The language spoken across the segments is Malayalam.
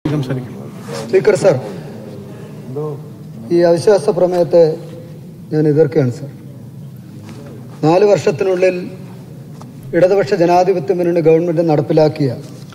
സ്പീക്കർ സർ, ഈ അവിശ്വാസ പ്രമേയത്തെ ഞാൻ എതിർക്കുകയാണ് സർ. 4 വർഷത്തിനുള്ളിൽ ഇടതുപക്ഷ ജനാധിപത്യ മുന്നണി ഗവൺമെന്റ് നടപ്പിലാക്കിയ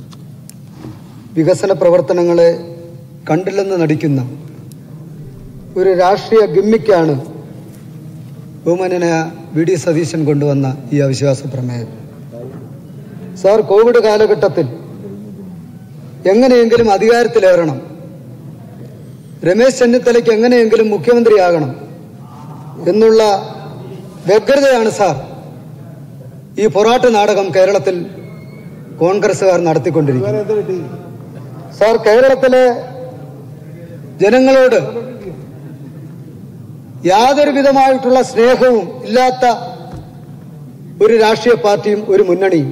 വികസന പ്രവർത്തനങ്ങളെ കണ്ടില്ലെന്ന് നടിക്കുന്ന ഒരു രാഷ്ട്രീയ ഗിമ്മിക്കാണ് ബഹുമാന്യനായ വി ഡി സതീശൻ കൊണ്ടുവന്ന ഈ അവിശ്വാസ പ്രമേയം. സാർ, കോവിഡ് കാലഘട്ടത്തിൽ എങ്ങനെയെങ്കിലും അധികാരത്തിലേറണം, രമേശ് ചെന്നിത്തലയ്ക്ക് എങ്ങനെയെങ്കിലും മുഖ്യമന്ത്രിയാകണം എന്നുള്ള വ്യഗ്രതയാണ് സാർ ഈ പൊറാട്ട് നാടകം കേരളത്തിൽ കോൺഗ്രസുകാർ നടത്തിക്കൊണ്ടിരിക്കുന്നത്. സാർ, കേരളത്തിലെ ജനങ്ങളോട് യാതൊരു വിധമായിട്ടുള്ള സ്നേഹവും ഇല്ലാത്ത ഒരു രാഷ്ട്രീയ പാർട്ടിയും ഒരു മുന്നണിയും.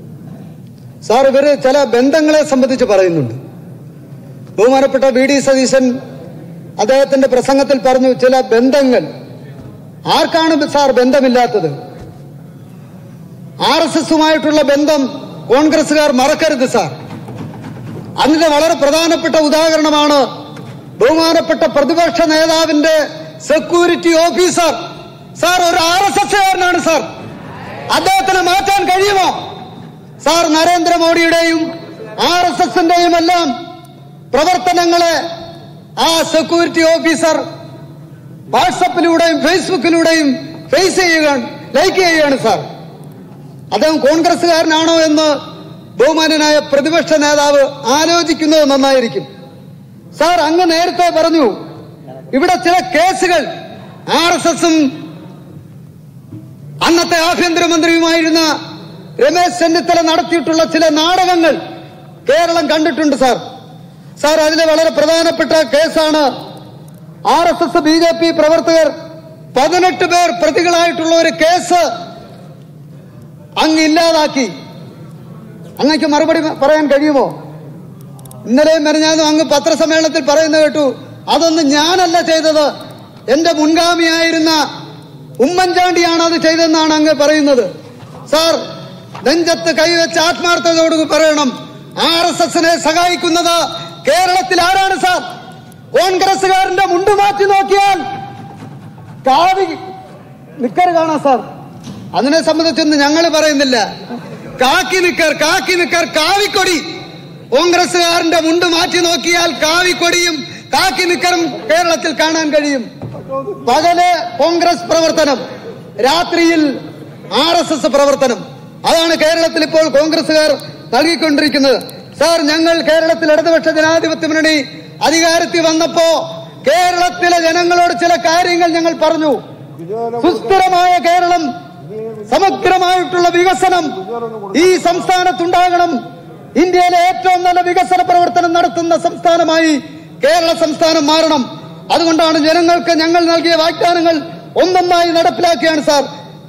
സാർ, ഇവര് ചില ബന്ധങ്ങളെ സംബന്ധിച്ച് പറയുന്നുണ്ട്. ബഹുമാനപ്പെട്ട വി ഡി സതീശൻ അദ്ദേഹത്തിന്റെ പ്രസംഗത്തിൽ പറഞ്ഞു ചില ബന്ധങ്ങൾ. ആർക്കാണ് സാർ ബന്ധമില്ലാത്തത്? RSSുമായിട്ടുള്ള ബന്ധം കോൺഗ്രസുകാർ മറക്കരുത് സാർ. അതിന്റെ വളരെ പ്രധാനപ്പെട്ട ഉദാഹരണമാണ് ബഹുമാനപ്പെട്ട പ്രതിപക്ഷ നേതാവിന്റെ സെക്യൂരിറ്റി ഓഫീസർ. സാർ, ഒരു RSSകാരനാണ് സാർ. അദ്ദേഹത്തിന് മാറ്റാൻ കഴിയുമോ? സാർ, നരേന്ദ്രമോദിയുടെയും RSSന്റെയും എല്ലാം പ്രവർത്തനങ്ങളെ ആ സെക്യൂരിറ്റി ഓഫീസർ വാട്സപ്പിലൂടെയും ഫേസ്ബുക്കിലൂടെയും ലൈക്ക് ചെയ്യുകയാണ് സാർ. അദ്ദേഹം കോൺഗ്രസുകാരനാണോ എന്ന് ബഹുമാന്യനായ പ്രതിപക്ഷ നേതാവ് ആലോചിക്കുന്നത് നന്നായിരിക്കും. സാർ, അങ്ങ് നേരത്തെ പറഞ്ഞു ഇവിടെ ചില കേസുകൾ RSSും അന്നത്തെ ആഭ്യന്തരമന്ത്രിയുമായിരുന്ന രമേശ് ചെന്നിത്തല നടത്തിയിട്ടുള്ള ചില നാടകങ്ങൾ കേരളം കണ്ടിട്ടുണ്ട് സാർ. സാർ, അതിലെ വളരെ പ്രധാനപ്പെട്ട കേസാണ് RSS BJP പ്രവർത്തകർ 18 പേർ പ്രതികളായിട്ടുള്ള ഒരു കേസ് അങ്ങ് ഇല്ലാതാക്കി. അങ്ങക്ക് മറുപടി പറയാൻ കഴിയുമോ? ഇന്നലെയും മെനഞ്ഞാന്നും അങ്ങ് പത്രസമ്മേളനത്തിൽ പറയുന്നത് കേട്ടു, അതൊന്നും ഞാനല്ല ചെയ്തത്, എന്റെ മുൻഗാമിയായിരുന്ന ഉമ്മൻചാണ്ടിയാണ് അത് ചെയ്തതെന്നാണ് അങ്ങ് പറയുന്നത്. സാർ, നെഞ്ചത്ത് കൈവച്ച് ആത്മാർത്ഥതയോട് പറയണം, RSSനെ സഹായിക്കുന്നത് കേരളത്തിൽ ആരാണ് സാർ? കോൺഗ്രസുകാരന്റെ മുണ്ട് മാറ്റി നോക്കിയാൽ കാവി നിക്കർ കാണാം സാർ. അതിനെ സംബന്ധിച്ചൊന്നും ഞങ്ങൾ പറയുന്നില്ല. കാക്കി നിക്കർ കാവിക്കൊടി. കോൺഗ്രസുകാരന്റെ മുണ്ട് മാറ്റി നോക്കിയാൽ കാവിക്കൊടിയും കാക്കി നിക്കറും കേരളത്തിൽ കാണാൻ കഴിയും. പകല് കോൺഗ്രസ് പ്രവർത്തനം, രാത്രിയിൽ RSS പ്രവർത്തനം. അതാണ് കേരളത്തിൽ ഇപ്പോൾ കോൺഗ്രസുകാർ നൽകിക്കൊണ്ടിരിക്കുന്നത്. സാർ, ഞങ്ങൾ കേരളത്തിൽ ഇടതുപക്ഷ ജനാധിപത്യ മുന്നണി അധികാരത്തിൽ വന്നപ്പോ കേരളത്തിലെ ജനങ്ങളോട് ചില കാര്യങ്ങൾ ഞങ്ങൾ പറഞ്ഞു. സുസ്ഥിരമായ കേരളം, സമഗ്രമായിട്ടുള്ള വികസനം ഈ സംസ്ഥാനത്തുണ്ടാകണം. ഇന്ത്യയിലെ ഏറ്റവും നല്ല വികസന പ്രവർത്തനം നടത്തുന്ന സംസ്ഥാനമായി കേരള സംസ്ഥാനം മാറണം. അതുകൊണ്ടാണ് ജനങ്ങൾക്ക് ഞങ്ങൾ നൽകിയ വാഗ്ദാനങ്ങൾ ഒന്നൊന്നായി നടപ്പിലാക്കിയാണ് സാർ.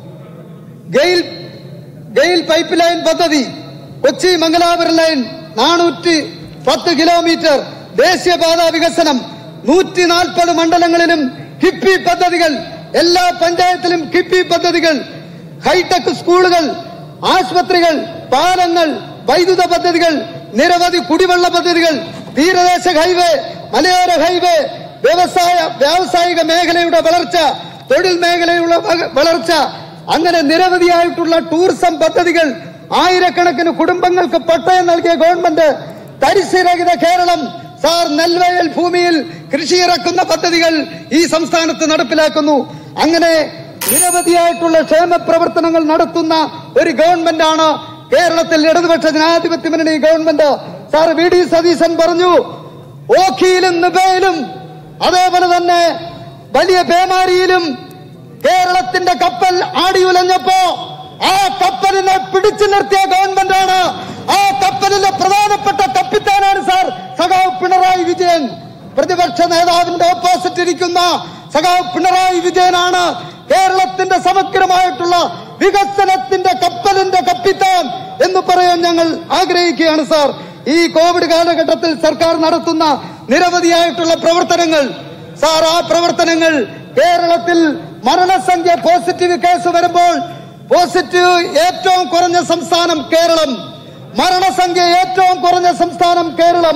ഗെയിൽ പൈപ്പ് ലൈൻ പദ്ധതി, കൊച്ചി മംഗലാപുരം ലൈൻ 410 കിലോമീറ്റർ, ദേശീയപാത വികസനം, 140 മണ്ഡലങ്ങളിലും കിഫ്ബി പദ്ധതികൾ, എല്ലാ പഞ്ചായത്തിലും കിഫ്ബി പദ്ധതികൾ, ഹൈടെക് സ്കൂളുകൾ, ആശുപത്രികൾ, പാലങ്ങൾ, വൈദ്യുത പദ്ധതികൾ, നിരവധി കുടിവെള്ള പദ്ധതികൾ, തീരദേശ ഹൈവേ, മലയോര ഹൈവേ, വ്യാവസായിക മേഖലയുടെ വളർച്ച, തൊഴിൽ മേഖലയുടെ വളർച്ച, അങ്ങനെ നിരവധിയായിട്ടുള്ള ടൂറിസം പദ്ധതികൾ, ആയിരക്കണക്കിന് കുടുംബങ്ങൾക്ക് പട്ടയം നൽകിയ ഗവൺമെന്റ്, തരിശുരഹിത കേരളം. സാർ, നെൽവയൽ ഭൂമിയിൽ കൃഷി ഇറക്കുന്ന പദ്ധതികൾ ഈ സംസ്ഥാനത്ത് നടപ്പിലാക്കുന്നു. അങ്ങനെ നിരവധിയായിട്ടുള്ള ക്ഷേമ പ്രവർത്തനങ്ങൾ നടത്തുന്ന ഒരു ഗവൺമെന്റാണ് കേരളത്തിൽ ഇടതുപക്ഷ ജനാധിപത്യ മുന്നണി government. Sir, V D Satheesan പറഞ്ഞു ഓഖിയിലും നിബയിലും അതേപോലെ തന്നെ വലിയ പേമാരിയിലും കേരളത്തിന്റെ കപ്പൽ ആടിയുലഞ്ഞപ്പോ ആ കപ്പലിനെ പിടിച്ചു നിർത്തിയ ഗവൺമെന്റാണ്. ആ കപ്പലിലെ പ്രധാനപ്പെട്ട കപ്പിത്താനാണ് സാർ സഖാവ് പിണറായി വിജയൻ. പ്രതിപക്ഷ നേതാവിന്റെ ഓപ്പോസിറ്റ് ഇരിക്കുന്ന സഖാവ് പിണറായി വിജയനാണ് കേരളത്തിന്റെ സമഗ്രമായിട്ടുള്ള വികസനത്തിന്റെ കപ്പലിന്റെ കപ്പിത്താൻ എന്ന് പറയാൻ ഞങ്ങൾ ആഗ്രഹിക്കുകയാണ് സാർ. ഈ കോവിഡ് കാലഘട്ടത്തിൽ സർക്കാർ നടത്തുന്ന നിരവധിയായിട്ടുള്ള പ്രവർത്തനങ്ങൾ സാർ, ആ പ്രവർത്തനങ്ങൾ കേരളത്തിൽ മരണസംഖ്യ പോസിറ്റീവ് കേസ് വരുമ്പോൾ പോസിറ്റീവ് ഏറ്റവും കുറഞ്ഞ സംസ്ഥാനം കേരളം, മരണസംഖ്യ ഏറ്റവും കുറഞ്ഞ സംസ്ഥാനം കേരളം.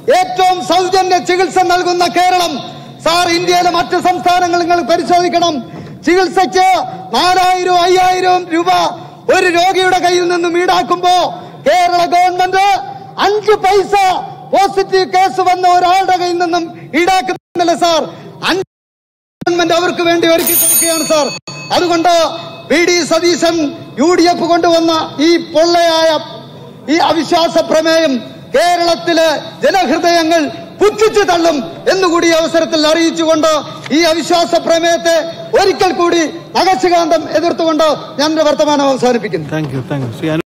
ഏറ്റവും സൗജന്യ ചികിത്സ നൽകുന്ന കേരളം. സാർ, ഇന്ത്യയിലെ മറ്റ് സംസ്ഥാനങ്ങൾ നിങ്ങൾ പരിശോധിക്കണം. ചികിത്സയ്ക്ക് 4000 5000 രൂപ ഒരു രോഗിയുടെ കയ്യിൽ നിന്നും ഈടാക്കുമ്പോ കേരള ഗവൺമെന്റ് 5 പൈസ പോസിറ്റീവ് കേസ് വന്ന ഒരാളുടെ കയ്യിൽ നിന്നും ഈടാക്കുന്നില്ല സാർ. 5 ഗവൺമെന്റ് അവർക്ക് വേണ്ടി ഒരുക്കി കൊടുക്കുകയാണ് സാർ. അതുകൊണ്ട് PD സതീശൻ UDF കൊണ്ടുവന്ന ഈ പൊള്ളയായ ഈ അവിശ്വാസ പ്രമേയം കേരളത്തിലെ ജനഹൃദയങ്ങൾ പുച്ഛിച്ചു തള്ളും എന്നുകൂടി അവസരത്തിൽ അറിയിച്ചുകൊണ്ട് ഈ അവിശ്വാസ പ്രമേയത്തെ ഒരിക്കൽ കൂടി നഖശികാന്തം എതിർത്തുകൊണ്ട് ഞാൻ എന്റെ വർത്തമാനം അവസാനിപ്പിക്കുന്നു. Thank U.